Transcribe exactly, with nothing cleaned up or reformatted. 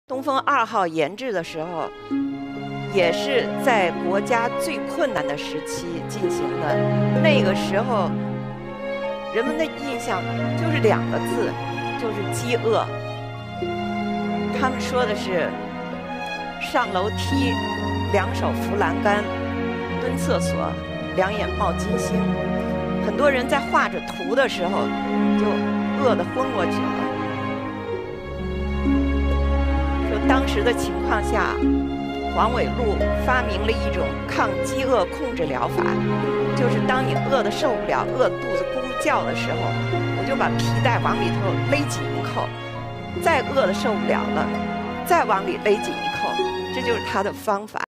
东风二号研制的时候，也是在国家最困难的时期进行的。那个时候，人们的印象就是两个字，就是饥饿。他们说的是上楼梯，两手扶栏杆，蹲厕所，两眼冒金星。很多人在画着图的时候，就饿得昏过去了。说当时的情况下，黄伟禄发明了一种抗饥饿控制疗法，就是当你饿得受不了、饿肚子咕咕叫的时候，我就把皮带往里头勒紧一扣，再饿得受不了了，再往里勒紧一扣，这就是他的方法。